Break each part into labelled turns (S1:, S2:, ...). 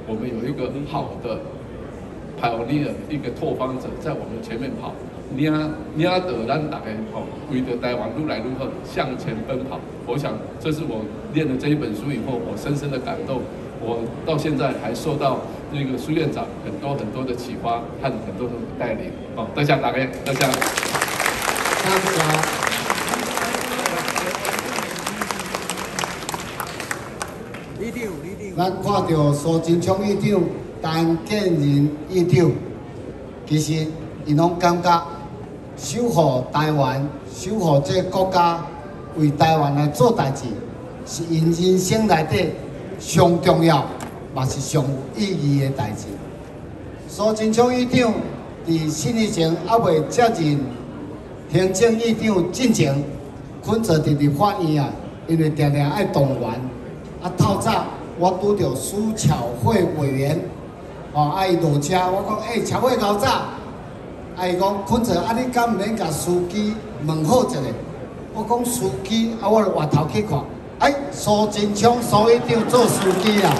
S1: 我们有一个好的 pioneer 一个拓荒者在我们前面跑，领着咱大家吼，为着台湾愈来愈好向前奔跑。我想这是我念了这一本书以后，我深深的感动。我到现在还受到那个苏院长很多的启发和很多的带领。哦，多谢大家，多谢。
S2: 感谢。咱看到苏贞昌院长、陈建仁院长，其实伊拢感觉守护台湾、守护这个国家，为台湾来做代志，是因人生内底上重要，嘛是上有意义的代志。苏贞昌院长伫7年前还未接任行政院长之前，困坐伫立法院啊，因为常常爱动员，透早。我拄着苏巧慧委员，伊落车，我讲，巧慧老早，伊讲困坐，你敢毋免甲司机问好一下？我讲司机，我就回头去看，苏贞昌苏院长做司机啦，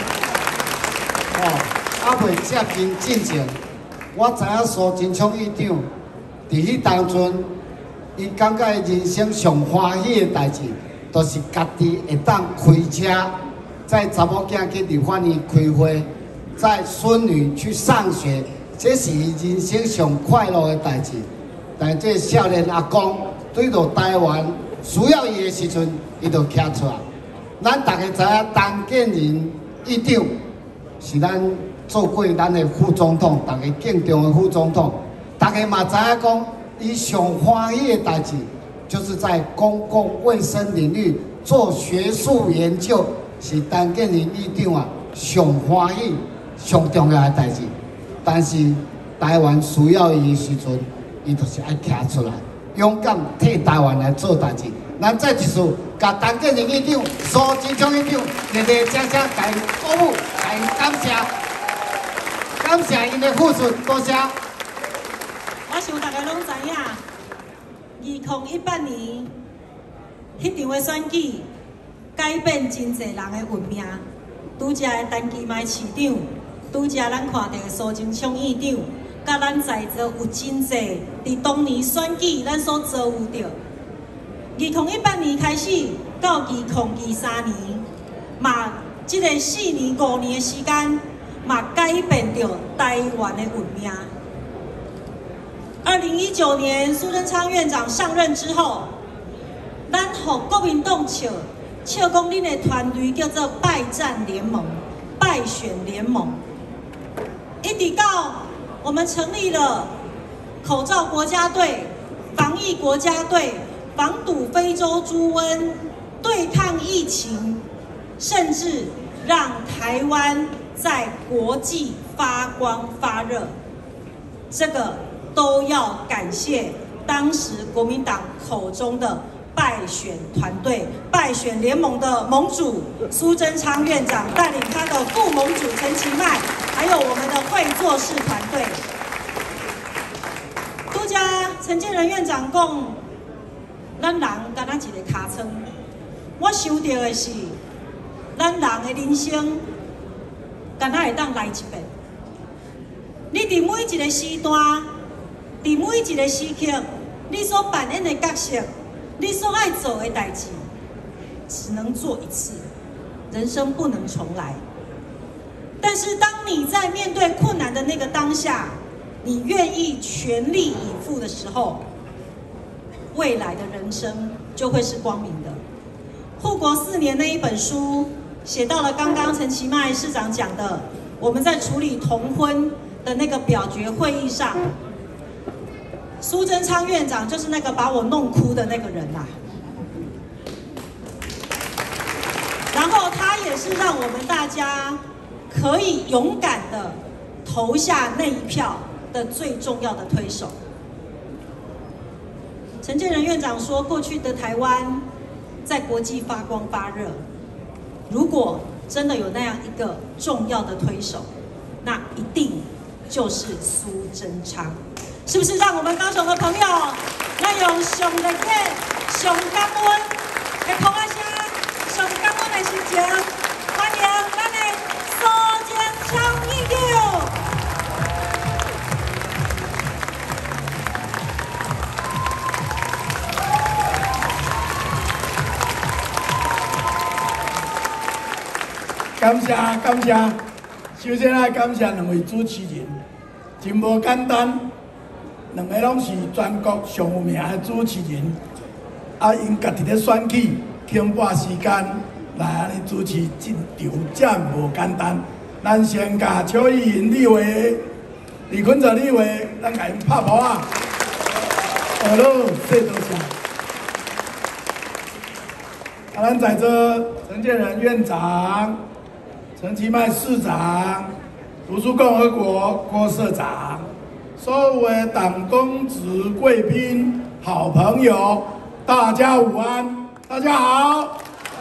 S2: 未接任进前，我知影苏贞昌院长伫迄当阵，伊感觉人生上欢喜的代志，就是家己会当开车。载查某囝去立法院开会，载孙女去上学，这是人生上快乐的代志。但这少年阿公对到台湾需要伊的时阵，伊就徛出来。咱大家知影，陈建仁院长是咱做过咱的副总统，大家敬重的副总统。大家嘛知影讲，伊上欢喜的代志，就是在公共卫生领域做学术研究。是陈建仁院长啊，上欢喜、上重要的代志。但是台湾需要伊的时阵，伊就是爱徛出来，勇敢替台湾来做代志。咱再一次，甲陈建仁院长、苏贞昌院长热烈掌声，甲因鼓舞，甲因感谢，感谢因的付出，多谢。
S3: 我想大家拢知影，2018年迄场的选举。改变真侪人的运命，拄则的陈其迈市长，拄则咱看到的苏贞昌院长，甲咱在座有真侪伫当年选举咱所遭遇到。2018年开始到2023年，嘛，即个4年5年的时间，嘛改变着台湾的运命。2019年苏贞昌院长上任之后，咱互国民党笑讲恁的团队叫做败战联盟、败选联盟，一直到我们成立了口罩国家队、防疫国家队，防堵非洲猪瘟，对抗疫情，甚至让台湾在国际发光发热，这个都要感谢当时国民党口中的败选团队、败选联盟的盟主苏贞昌院长带领他的副盟主陈其迈，还有我们的会作事团队。拄则陈建仁院长讲，咱人敢若一个尻川，我想到的是，咱人的人生敢若会当来一遍。你伫每一个时段，伫每一个时刻，你所扮演的角色。你所爱做的代志，只能做一次，人生不能重来。但是，当你在面对困难的那个当下，你愿意全力以赴的时候，未来的人生就会是光明的。护国4年那一本书写到了刚刚陈其迈市长讲的，我们在处理同婚的那个表决会议上。苏贞昌院长就是那个把我弄哭的那个人啦，然后他也是让我们大家可以勇敢的投下那一票的最重要的推手。陈建仁院长说，过去的台湾在国际发光发热，如果真的有那样一个重要的推手，那一定就是苏贞昌。是不是让我们高雄的朋友，咱用上热烈、上感恩的捧仔声、上感恩的心情，欢迎咱的苏贞
S4: 感谢。首先来感谢两位主持人，真无简单，两个拢是全国上有名的主持人，因家己咧选举，倾半时间来安尼主持这场，真无简单。咱先甲邱意莹立委、李坤哲立委，咱甲因拍拍啊！好喽，谢多谢。咱在这陈建仁院长、陈其迈市长、读书共和国郭社长，所有的党公职贵宾、好朋友，大家午安，大家好。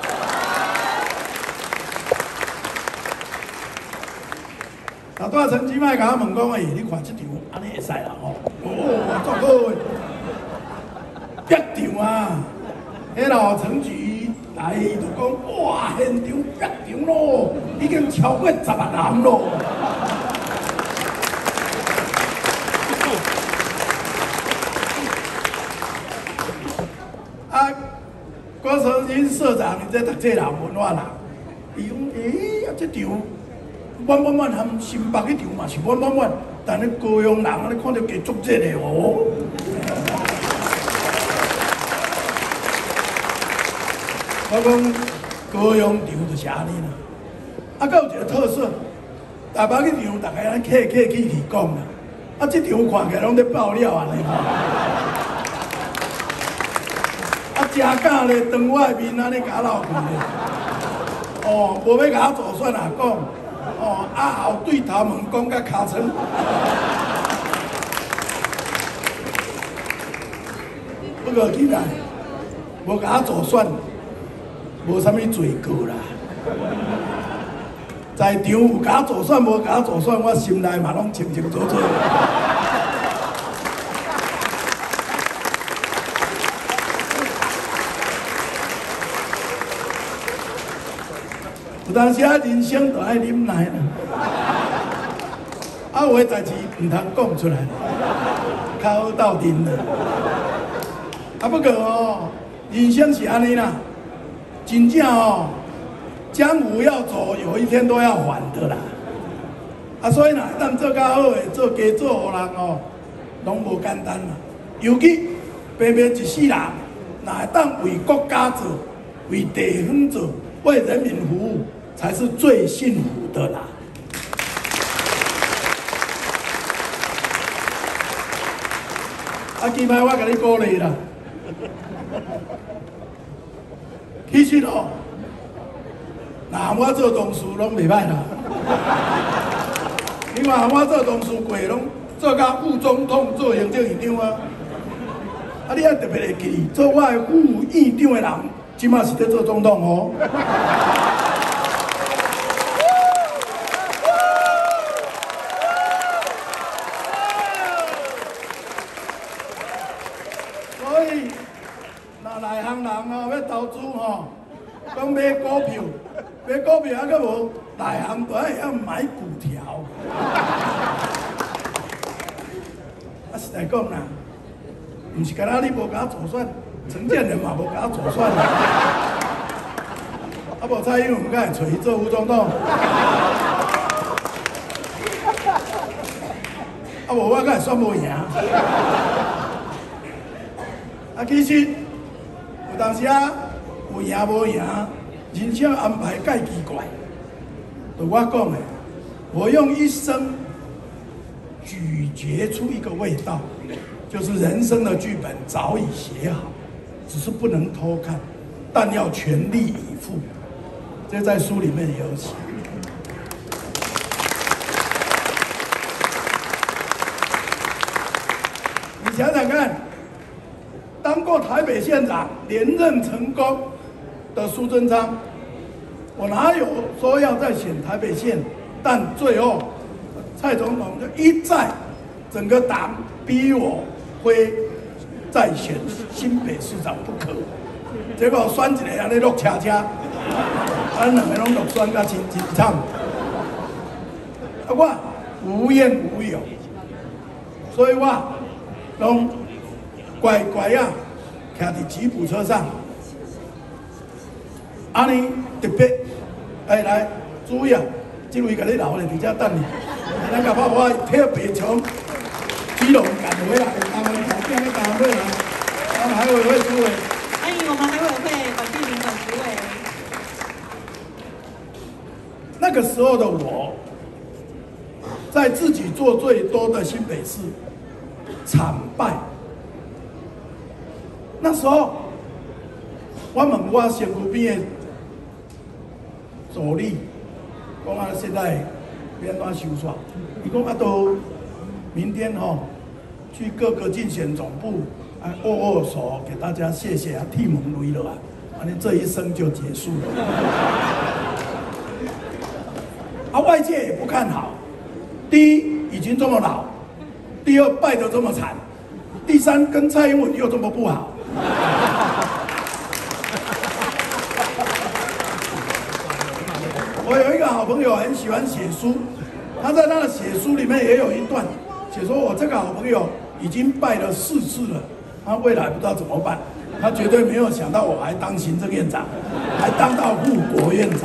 S4: 老大陈其迈甲我问讲，你看这场安尼会使啦吼？足好诶，逼场啊！迄老陈局来就讲，哇，现场逼场咯，已经超过10万人咯。郭成金社长，你这读这人文化人，伊讲，这场满，含新北迄场嘛是满，但你高雄人你看到加足热的哦。我讲高雄场就是安尼啦，还有一个特色，台北迄场大家安尼客气讲啦，这场看起来拢在爆料安尼。真假咧，当我的面安尼甲闹去咧，无要甲我做选啊讲，后对头问讲甲尻川，不过起来，无甲我做选，无啥物罪过啦。在场有甲我做选，无甲我做选，我心内嘛拢清清楚楚。有当时人生就爱忍耐啦，有诶代志唔通讲出来，较好斗阵啦。不过人生是安尼啦，真正江湖要走，有一天都要还的啦。所以咱做较好诶，做家做互人拢无简单啦。尤其白白一世人，若会当为国家做，为地方做，为人民服务。才是最幸福的啦！今摆我甲你鼓励啦。其实若我做同事拢袂歹啦。你看我做同事过，拢做到副总统、做行政院长啊。你还特别会记，做我的副院长的人，即马是在做总统哦。要投资讲买股票，还阁无内行都要买股条。实在讲啦，毋是干那你无甲我做选，陈建仁嘛无甲我做选啦。无蔡英文敢会找伊做副总统？无我敢会选无赢？其实。有当时有赢无赢，人生安排介奇怪。就我讲的，我用一生咀嚼出一个味道，就是人生的剧本早已写好，只是不能偷看，但要全力以赴。这在书里面也有写。你想想看。当过台北县长连任成功的苏贞昌，我哪有说要再选台北县？但最后蔡总统就一再整个党逼我非再选新北市长不可。结果选一个安尼落车，咱两个拢落选甲真惨。我无怨无尤，所以我拢。乖乖啊，徛伫吉普车上，安尼特别来注意啊，这位甲你留咧，伫遮等你。咱甲我特别从基隆赶回来，他们改变的赶回来，他们海委会主委。
S3: 欢迎我们海委会管碧玲管主委。
S4: 那个时候的我，在自己做最多的新北市惨败。那时候，我问我身躯边的助理，讲啊，现在要安怎收煞？伊讲啊，都明天去各个竞选总部握握手，给大家谢谢啊，替蒙累了啊，反正这一生就结束了。啊，外界也不看好。第一，已经这么老；第二，败得这么惨；第三，跟蔡英文又这么不好。我有一个好朋友很喜欢写书，他在他的写书里面也有一段写说，我这个好朋友已经败了4次了，他未来不知道怎么办。他绝对没有想到我还当行政院长，还当到副国院长。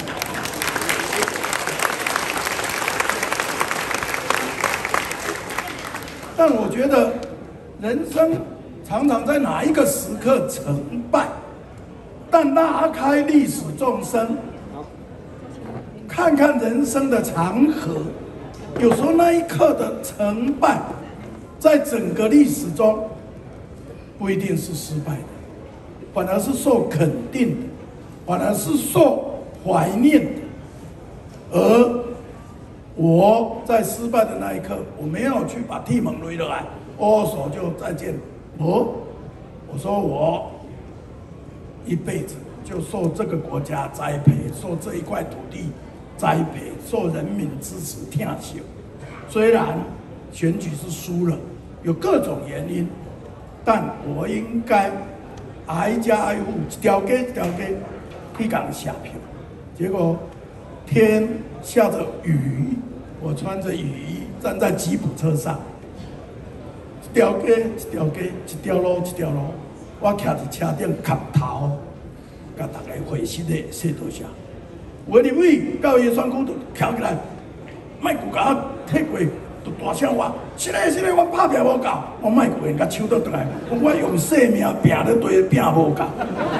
S4: 但我觉得，人生常常在哪一个时刻成败，但拉开历史纵深，看看人生的长河，有时候那一刻的成败，在整个历史中不一定是失败的，反而是受肯定的，反而是受怀念的。而我在失败的那一刻，我没有去把替蒙累落来，握手就再见。我说我一辈子就受这个国家栽培，受这一块土地栽培，受人民支持疼惜。虽然选举是输了，有各种原因，但我应该挨家挨户一条街一条街去给人下票。结果天下着雨，我穿着雨衣站在吉普车上，一条街一条街，一条路一条路，我徛在车顶磕头，甲大家会心的说多谢。我入去到伊选区就徛起来，莫顾甲我踢过，就大声话：是嘞是嘞，我拍拼无够，我莫顾人甲抢倒转来，我用性命拼咧对拼无够。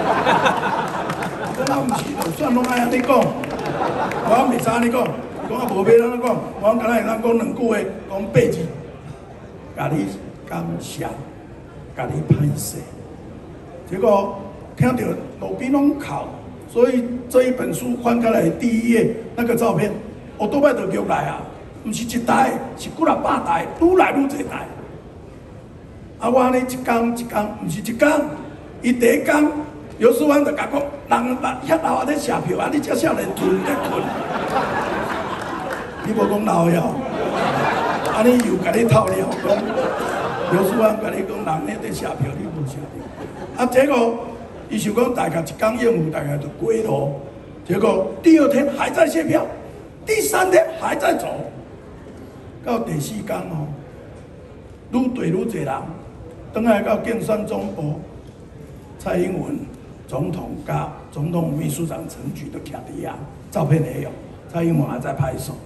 S4: 我毋是就算拢爱安尼讲，我袂知安尼讲。讲啊无要安怎讲，我敢若会当讲2句话，讲8字，甲你感谢，甲你歹势。结果听到路边拢哭，所以这一本书翻开来第1页那个照片，我都摆就入来啊，毋是一台，是几啊百台，愈来愈侪台。啊，我安尼一工一工，毋是一工，伊第1工，刘书芳就甲讲，人遐老啊咧写票啊，你遮少年囤咧困。你无讲老了，安尼又甲你套了，讲刘书芳甲你讲人咧在写票，你无写票。啊，结果伊想讲大概一工应付，大概就过路。结果第2天还在卸票，第3天还在走，到第4天愈对愈侪人，等来到竞选总部，蔡英文总统甲总统秘书长陈菊都徛伫遐，照片也有，蔡英文还在拍手。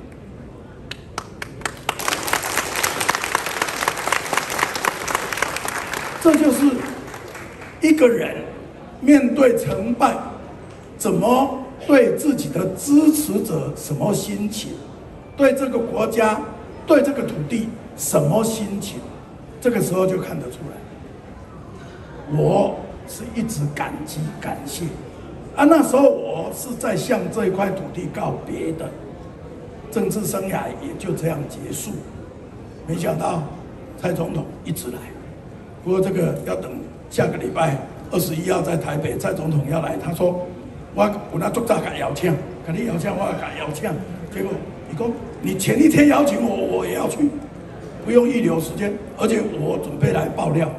S4: 这就是一个人面对成败，怎么对自己的支持者什么心情，对这个国家、对这个土地什么心情，这个时候就看得出来。我是一直感激感谢啊，那时候我是在向这一块土地告别的，政治生涯也就这样结束。没想到蔡总统一直来。不过这个要等下个礼拜21号在台北，蔡总统要来。他说：“我有那足早甲邀请，甲你邀请，我甲邀请。”结果你讲你前1天邀请我，我也要去，不用预留时间，而且我准备来爆料。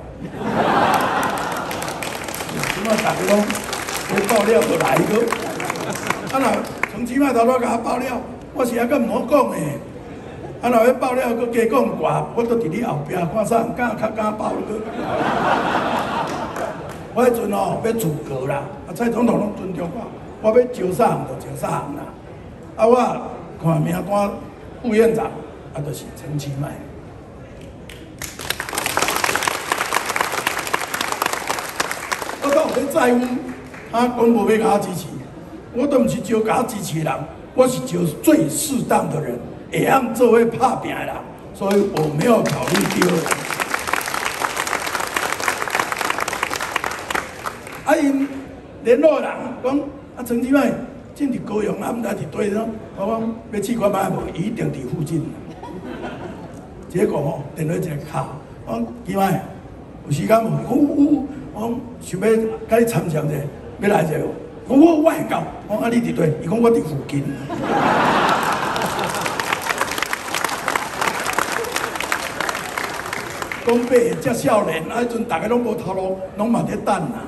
S4: 什么大家讲要爆料就来个，啊那从起码头头甲我爆料，我是还阁唔好讲诶。啊，若要爆料，佮加讲话，我都伫你后壁看啥人敢较敢爆个。我迄阵要组阁啦，啊蔡总统拢尊重我，我要招啥人就招啥人啦。 啊，我看名单副院长就是陈其迈。我到底在乎他讲无要甲我支持，我都毋是招甲我支持的人，我是招最适当的人，会让做伙拍拼的人，所以我没有考虑第二人。啊，因联络人讲陈其迈进伫高雄，毋知伫对咯，我讲要试看卖无，伊一定伫附近。结果电话一个敲，我讲其迈有时间无？我想要甲你参详者，要来者无？我会到，我讲你伫对，伊讲我伫附近。讲爸遮少年，迄阵大家拢无头路，拢嘛在等啦。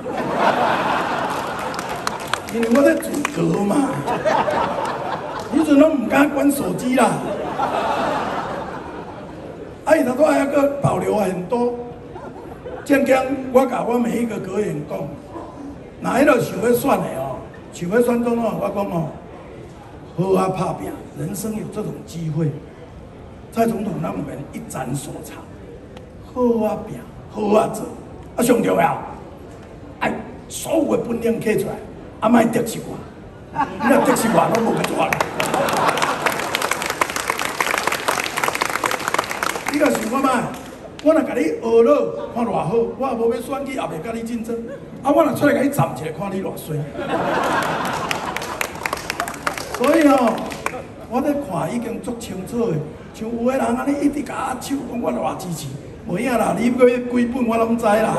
S4: 因为我在自格嘛，迄阵拢唔敢关手机啦。伊头拄还个保留很多。正经，我甲我每一个阁员讲，哪迄个想要选的想要选总统，我讲好好拍拼，人生有这种机会。蔡总统让我们一展所长，好好拼，好好做，上重要，所有的本领摕出来，莫得失我，你若得失我，拢无去做啦。你甲想看卖？我若甲你学了，看偌好，我也无要选举，也袂甲你竞争。我若出来甲你站一个，看你偌衰。所以我咧看已经足清楚的，像有个人安尼一直甲我手，讲我偌支持，无影啦，你买几本我拢知啦。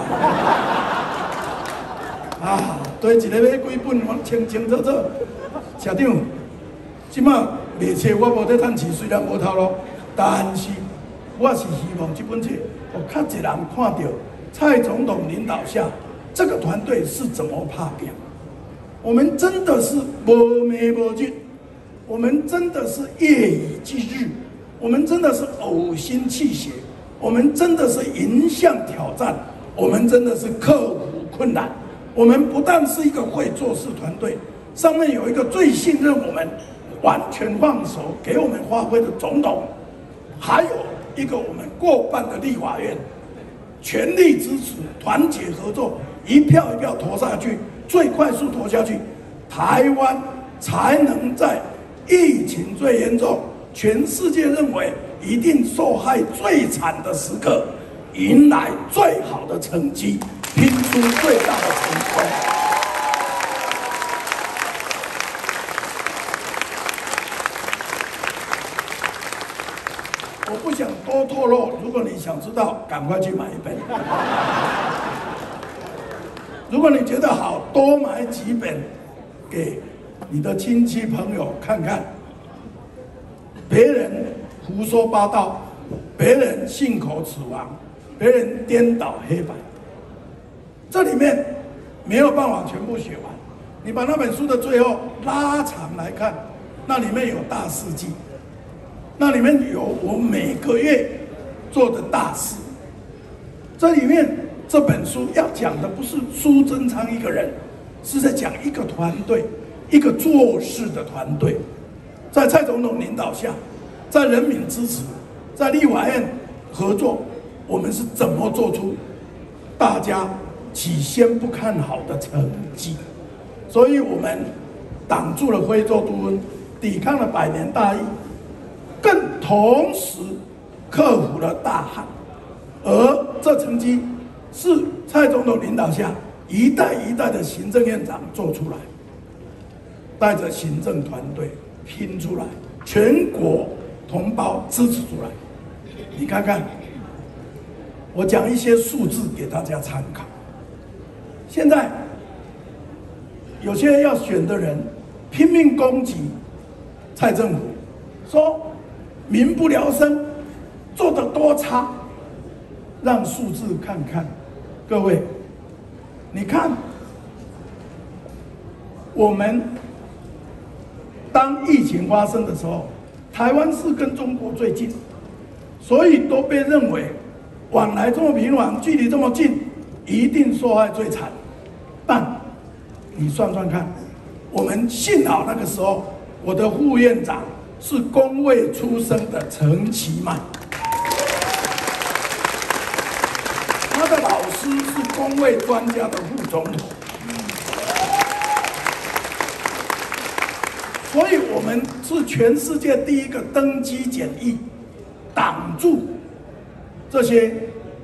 S4: 对一个买几本，我清清楚楚。社长，即马卖册我无在趁钱，虽然无头路，但是。我是希望这本册，有较侪人看到蔡总统领导下这个团队是怎么拍拼。我们真的是无暝无日，我们真的是夜以继日，我们真的是呕心泣血，我们真的是迎向挑战，我们真的是克服困难。我们不但是一个会做事团队，上面有一个最信任我们、完全放手给我们发挥的总统，还有一个我们过半的立法院，全力支持、团结合作，一票一票投下去，最快速投下去，台湾才能在疫情最严重、全世界认为一定受害最惨的时刻，迎来最好的成绩，拼出最大的成功。我不想多透露，如果你想知道，赶快去买一本。如果你觉得好，多买几本给你的亲戚朋友看看。别人胡说八道，别人信口雌黄，别人颠倒黑白，这里面没有办法全部写完。你把那本书的最后拉长来看，那里面有大事记。那里面有我每个月做的大事。这里面这本书要讲的不是苏贞昌一个人，是在讲一个团队，一个做事的团队。在蔡总统领导下，在人民支持，在立法院合作，我们是怎么做出大家起先不看好的成绩？所以我们挡住了非洲猪瘟，抵抗了百年大疫。更同时克服了大旱，而这成绩是蔡总统领导下一代一代的行政院长做出来，带着行政团队拼出来，全国同胞支持出来。你看看，我讲一些数字给大家参考。现在有些要选的人拼命攻击蔡政府，说民不聊生，做得多差，让数字看看。各位，你看，我们当疫情发生的时候，台湾是跟中国最近，所以都被认为往来这么频繁，距离这么近，一定受害最惨。但你算算看，我们幸好那个时候我的副院长是工卫出身的陈其迈，他的老师是工卫专家的副总统，所以我们是全世界第一个登机检疫，挡住这些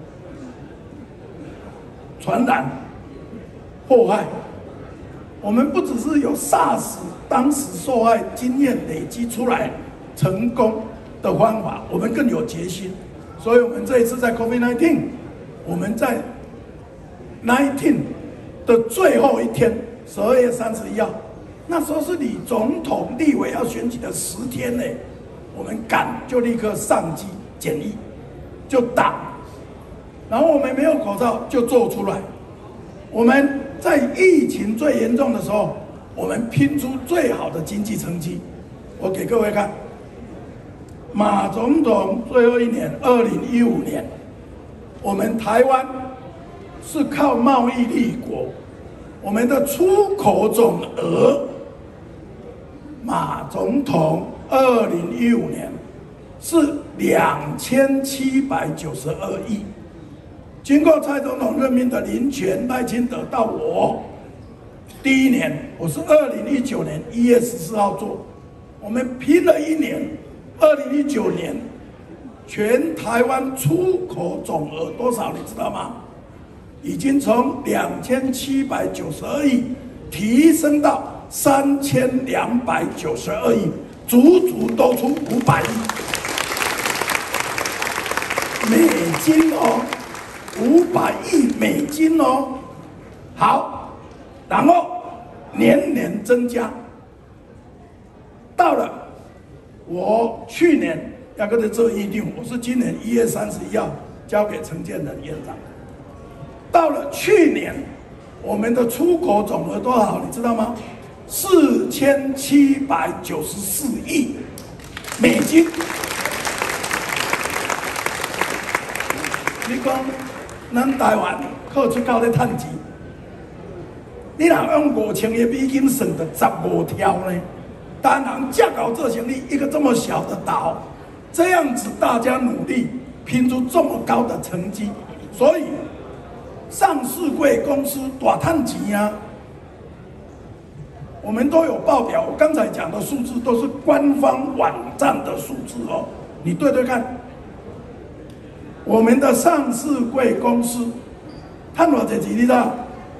S4: 传染祸害。我们不只是有 SARS 当时受害经验累积出来成功的方法，我们更有决心。所以，我们这一次在 COVID-19， 我们在19的最后一天，12月31号，那时候是李总统、立委要选举的10天呢，我们赶就立刻上机检疫，就打，然后我们没有口罩就做出来，我们在疫情最严重的时候，我们拼出最好的经济成绩。我给各位看，马总统最后一年，2015年，我们台湾是靠贸易立国，我们的出口总额，马总统2015年是2792亿。经过蔡总统任命的林全、赖清德到我第一年，我是2019年1月14号做，我们拼了1年，2019年全台湾出口总额多少？你知道吗？已经从2792亿提升到3292亿，足足多出500亿美金哦。500亿美金哦，好，然后年年增加，到了我去年要跟他做议定，我是今年1月31号交给陈建仁院长。到了去年，我们的出口总额多少？你知道吗？4794亿美金。你讲？咱台湾靠出口咧趁钱，你若用5000个美金算的15条呢？单行架搞这生意，一个这么小的岛，这样子大家努力拼出这么高的成绩，所以上市柜公司大趁钱啊！我们都有报表，我刚才讲的数字都是官方网站的数字哦，你对对看。我们的上市柜公司，赚多少钱？你知道？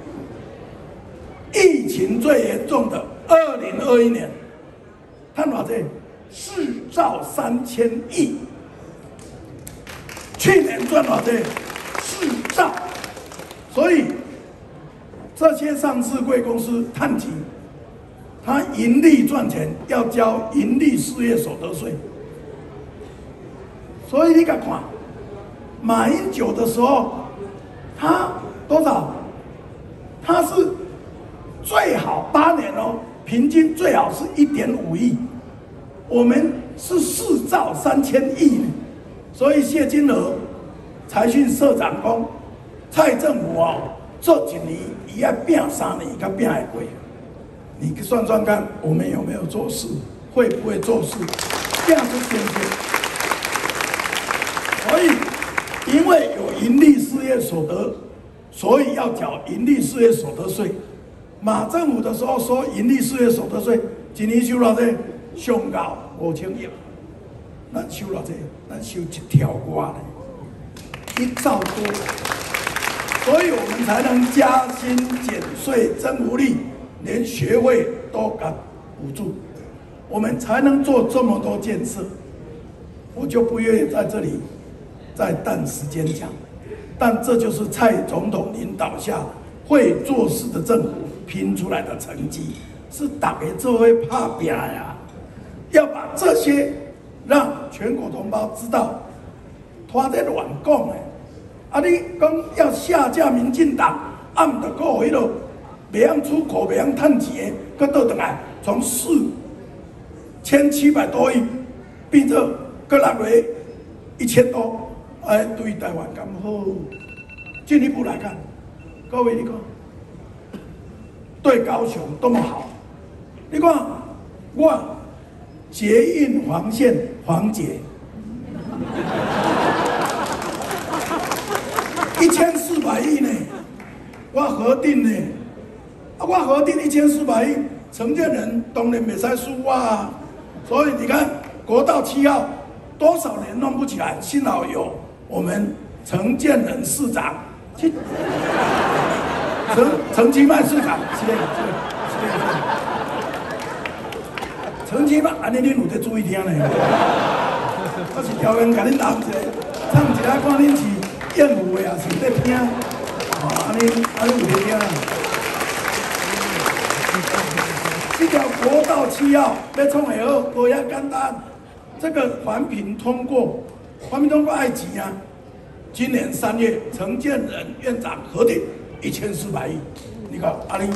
S4: 疫情最严重的2021年，赚多少钱？4兆3000亿。去年赚多少钱？4兆。所以这些上市柜公司赚钱，它盈利赚钱要交盈利事业所得税。所以你看看。马英九的时候，他多少？他是最好8年哦，平均最好是1.5亿，我们是4兆3000亿呢。所以谢金河财讯社长讲，蔡政府哦，做1年伊要拼3年，才拼会过。你算算看，我们有没有做事？会不会做事？这样是先天。所以。因为有盈利事业所得，所以要缴盈利事业所得税。马政府的时候说盈利事业所得税，一年收偌济？上高5000亿，咱收偌济？咱收1条瓜呢，1兆多。所以我们才能加薪减税增福利，连学费都敢补助，我们才能做这么多建设。我就不愿意在这里。在短时间讲，但这就是蔡总统领导下会做事的政府拼出来的成绩，是大家做会拍拼呀！要把这些让全国同胞知道，他在乱讲的。啊，你讲要下架民进党，按着个迄落袂晓出口、袂晓趁钱的，佮倒转来，从4700多亿变做佮落来1000多。哎，对台湾咁好，进一步来看，各位你看，对高雄多么好！你看我捷运黄线黄姐，1400亿呢，我核定呢，我核定1400亿，承建人当然袂使输我啊，所以你看国道7号多少年弄不起来，幸好有我们承建人市长，陈其迈市长，是陈其迈，安尼恁有在注意听呢？我是调员甲恁答一下，唱一下看恁是厌恶的，也是在听。哦，安尼有在听。这条国道7号要创会好，无遐简单。这个环评通过爱钱啊！今年3月，承建人院长核定1400亿，你看阿玲。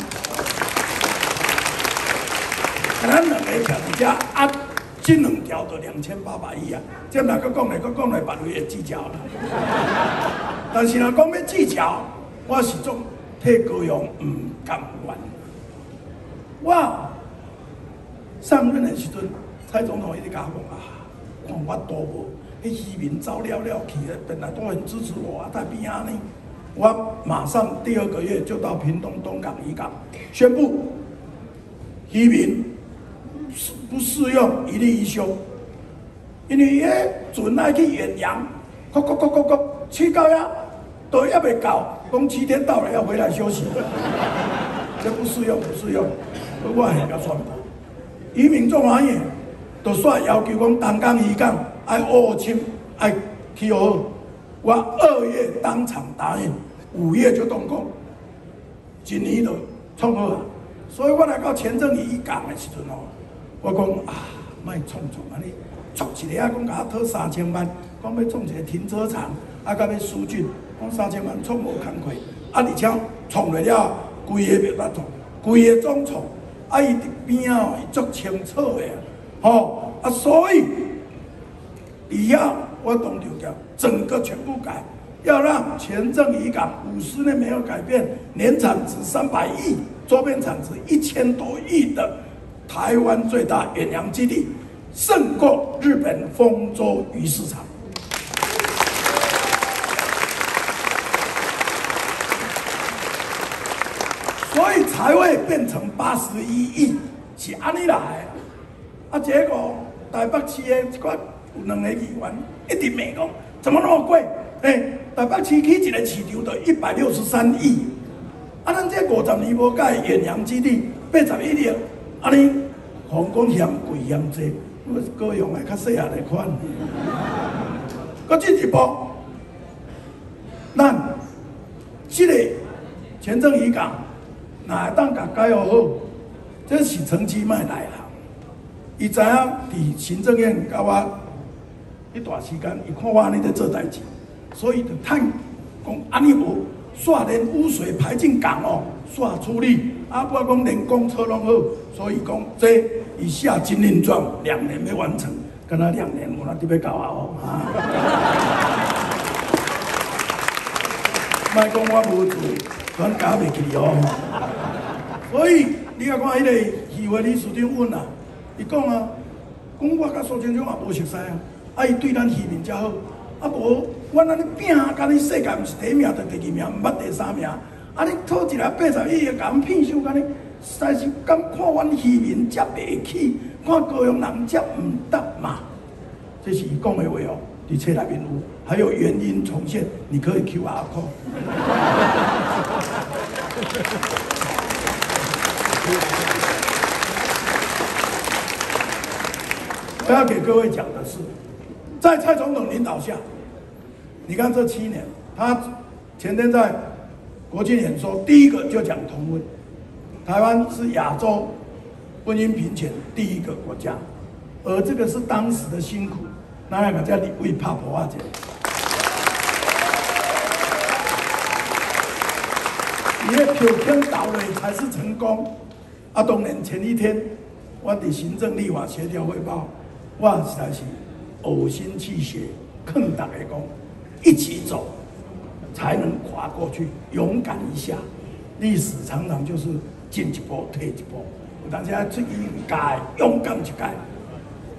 S4: 咱两个徛伫遮啊，这2条就2800亿啊！这若搁讲来，别位会计较啦。但是若讲要计较，我是总替高雄唔甘愿。我上任的时阵，蔡总统一直甲我讲啊，看我多无，迄渔民走了去，本来都很支持我啊，在边仔呢。我马上第2个月就到屏东东港渔港宣布，渔民不适用一例一休，因为迄船爱去远洋，去到遐都还袂到，讲7天到了要回来休息，这不适用。我系甲宣布，渔民做欢喜，就煞要求讲东港渔港爱乌深爱起好，我2月当场答应，5月就动工，1年就创好啊。所以我来到前镇渔港的时阵哦。我讲啊，莫创安尼，创一个啊，讲甲我讨3000万，讲要创一个停车场，啊，甲要疏浚，讲3000万创无工课，啊，而且创落了，规个袂捌创，规个总创，啊，伊伫边啊，伊足清楚的，吼，啊，所以以后我当条件，整个全部改，要让前镇渔港50年没有改变，年产值300亿，周边产值1000多亿的。台湾最大远洋基地，胜过日本丰州鱼市场。所以才会变成81亿，是安尼来的。啊，结果台北市的一寡有2个议员一直骂讲，怎么那么贵？台北市起一个市场就163亿，啊，咱这50年无改远洋基地81亿。啊！你航空嫌贵嫌济，我高雄的较细汉的款。搁进一步，咱这个前镇渔港，哪会当甲改好好？这是陈其迈内行，伊知影伫行政院甲我一段时间，伊看我安尼在做代志，所以就趁讲安尼无。煞连污水排进港哦，煞处理，啊，不讲连公车拢好，所以讲这以下经营状2年要完成，敢若2年我那得要搞哦啊！莫讲我无做，咱搞袂起哦。所以你啊看迄个议会理事长问啊，伊讲啊，讲我甲苏清昌也无熟悉啊，啊伊对咱渔民遮好。啊无，阮安尼拼，甲你世界毋是第1名，就第2名，毋捌第3名。啊，你讨一个80亿个，甲阮骗收，安尼，实在是敢看阮渔民接袂起，看高雄人接毋得嘛。这是伊讲的话哦，伫册内面有，还有原因重现，你可以 QR code。我要给各位讲的是，在蔡总统领导下。你看这7年，他前天在国庆演说，第一个就讲同婚，台湾是亚洲婚姻平权第1个国家，而这个是当时的辛苦，哪个叫立委拍破啊？你的票圈倒了才是成功。啊，当然前一天我伫行政立法协调汇报，我实在是呕心泣血，劝大家讲。一起走，才能跨过去，勇敢一下。历史常常就是进一步退一步，有当时要出去改，勇敢去改。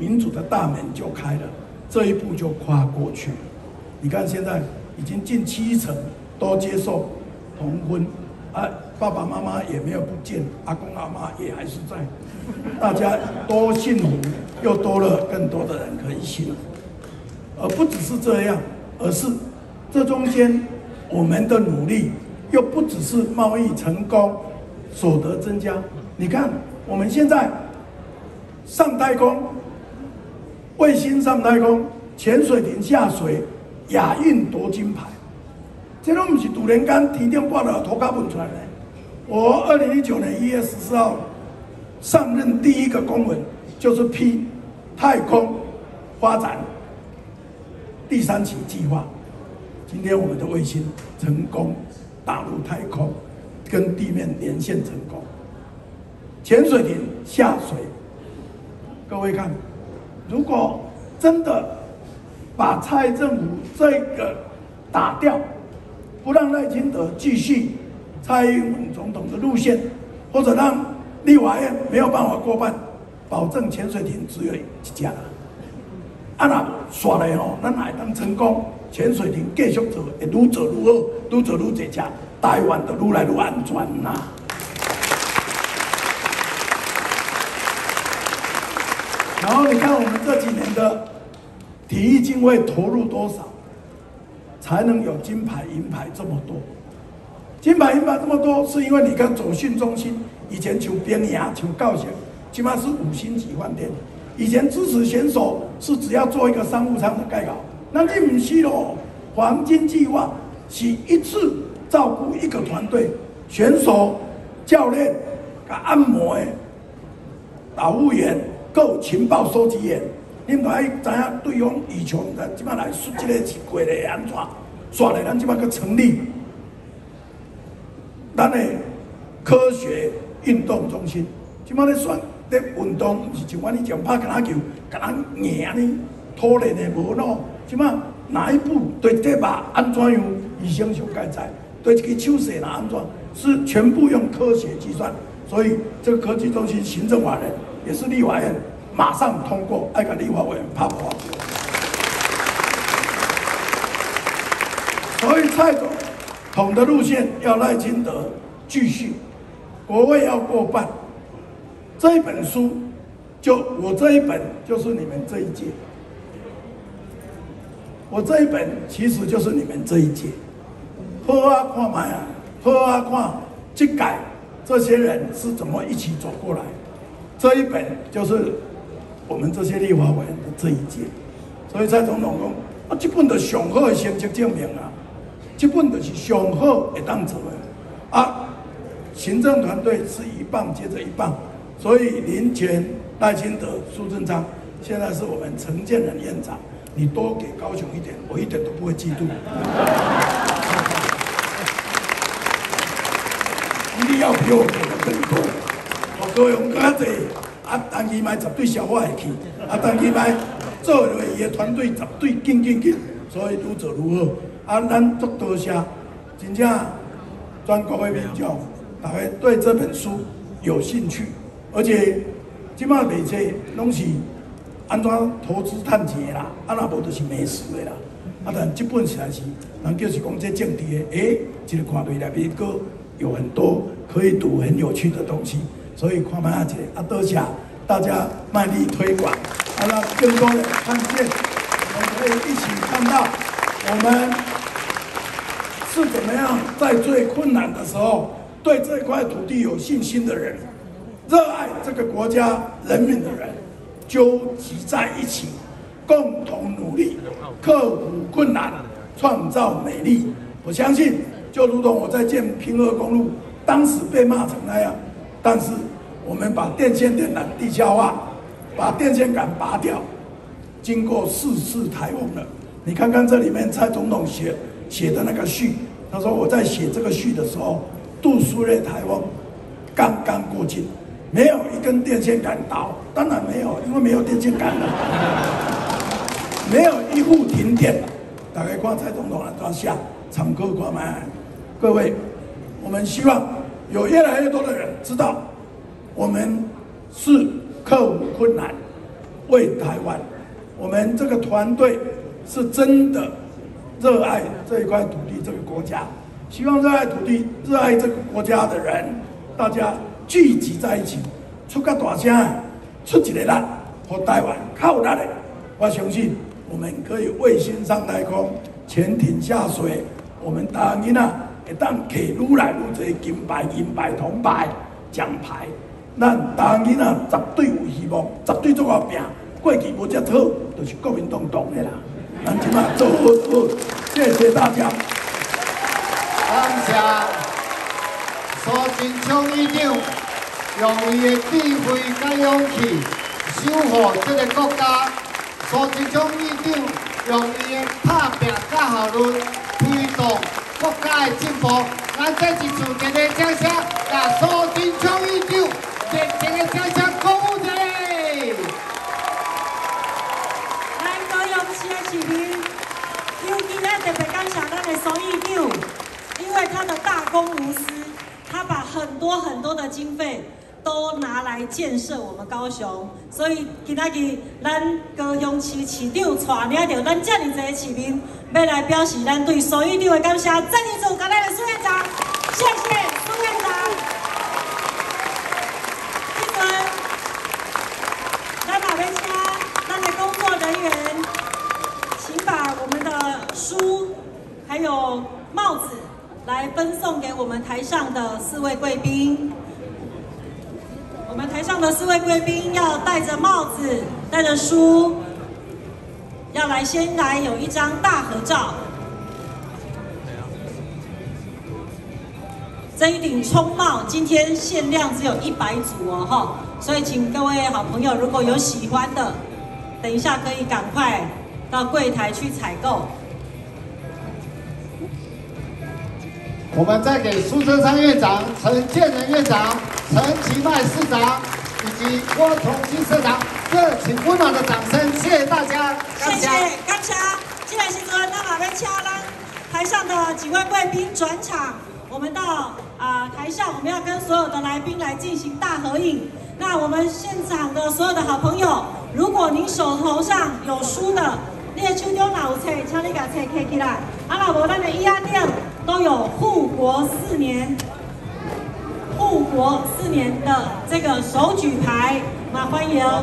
S4: 民主的大门就开了，这一步就跨过去了。你看现在已经近70%都接受同婚，啊，爸爸妈妈也没有不见，阿公阿妈也还是在，大家多幸福，又多了更多的人可以幸福，而不只是这样，而是这中间我们的努力又不只是贸易成功，所得增加。你看我们现在上太空，卫星上太空，潜水艇下水，亚运夺金牌，这都不是突然间天顶报道头壳问出来的。我2019年1月14号上任第一个公文就是批太空发展第3期计划。今天我们的卫星成功打入太空，跟地面连线成功，潜水艇下水。各位看，如果真的把蔡政府这个打掉，不让赖清德继续蔡英文总统的路线，或者让立法院没有办法过半，保证潜水艇只有一架。啊，那刷来吼，咱还当成功，潜水艇继续做，会愈做愈好，愈做愈济只，台湾就愈来愈安全啦。然后你看我们这几年的体育经费投入多少，才能有金牌、银牌这么多？金牌、银牌这么多，是因为你看走训中心，以前像兵营、像高雄，起码是5星级饭店。以前支持选手是只要做一个商务舱的盖稿，那你不是咯？黄金计划是一次照顾一个团队，选手、教练、按摩的导务员、够情报收集员，你们爱知影对方羽球，咱即摆来说这个是过来安怎？刷来咱即摆去成立咱的科学运动中心，即摆咧选。咧运动不是像我以前拍橄榄球，橄榄硬呢，土练的无喏。即摆哪一步对这把安怎样，医生上该知；对这个手势哪安怎，是全部用科学计算。所以这个科技中心行政法人也是立法院马上通过，爱甲立法委员拍破。所以蔡总统的路线要赖清德继续，国会要过半。这一本书，我这一本就是你们这一届，我这一本其实就是你们这一届。好啊，看嘛呀，好啊，看这改这些人是怎么一起走过来。这一本就是我们这些立法委员的这一届。所以蔡总统讲，啊，这本就是上好的成绩证明啊，这本就是上好会当做的啊。行政团队是一棒接着一棒。所以林权、赖清德、苏贞昌，现在是我们陈建仁院长，你多给高雄一点，我一点都不会嫉妒。一定要比我给的更多。我高雄更多，啊，当期买绝对消化会去，啊，当期买做落伊的团队绝对紧，所以愈做愈好。啊，咱足多谢，真正全国的民众，大家对这本书有兴趣。而且，即摆卖册拢是安怎投资赚钱啦，啊若无就是美食的啦。啊，但这本实在是，人就是讲这政治的，这个看袂来面个有很多可以读很有趣的东西，所以看卖下这个，啊，多谢大家卖力推广，啊，让更多人看见，我们可以一起看到我们是怎么样在最困难的时候对这块土地有信心的人。热爱这个国家人民的人，纠集在一起，共同努力，克服困难，创造美丽。我相信，就如同我在建平和公路，当时被骂成那样，但是我们把电线电缆地下化，把电线杆拔掉，经过4次台风了。你看看这里面蔡总统写的那个序，他说我在写这个序的时候，杜苏芮台风刚刚过境。没有一根电线杆倒，当然没有，因为没有电线杆了。没有一户停电，大概看蔡总统安怎下参考看卖。各位，我们希望有越来越多的人知道，我们是克服困难， 为台湾。我们这个团队是真的热爱这一块土地、这个国家，希望热爱土地、热爱这个国家的人，大家聚集在一起，出个大声，出一个力，和台湾靠力的。我相信我们可以卫星上太空，潜艇下水，我们台湾囡仔会当摕愈来愈多金牌、银牌、铜牌、奖牌。咱台湾囡仔绝对有希望，绝对做好拼。过去无遮好，就是国民党党的啦。咱即马做好做好，谢谢大家。
S2: 感谢苏贞昌议长用伊的智慧甲勇气守护这个国家。苏贞昌议长用伊的拍拼甲效率推动国家的进步。咱这一次热烈掌声，甲苏贞昌议长热情的掌声鼓舞者。
S3: 市民，尤其咧特别感谢咱的苏议长，因为他的大公无私，他把很多的经费都拿来建设我们高雄，所以今仔日咱高雄市市长带领着咱这么多市民，要来表示咱对苏议长的感谢。再一次感谢苏院长，谢谢苏院长。这阵，咱马要请咱的工作人员。请把我们的书还有帽子来分送给我们台上的4位贵宾。我们台上的4位贵宾要戴着帽子，带着书，要来先来有一张大合照。这一顶冲帽今天限量只有100组哦，哈，所以请各位好朋友如果有喜欢的，等一下可以赶快到柜台去采购。
S2: 我们再给苏贞昌院长、陈建仁院长、陈其迈市长以及郭崇基社长热情温暖的掌声，谢谢大家，
S3: 谢谢，感谢。接下来时阵，咱马要请咱台上的几位贵宾转场，我们到台上，我们要跟所有的来宾来进行大合影。那我们现场的所有的好朋友，如果您手头上有书的，你的手中若有册，请你把册摕起来。若无咱的椅仔顶都有护国4年的这个手举牌，那欢迎。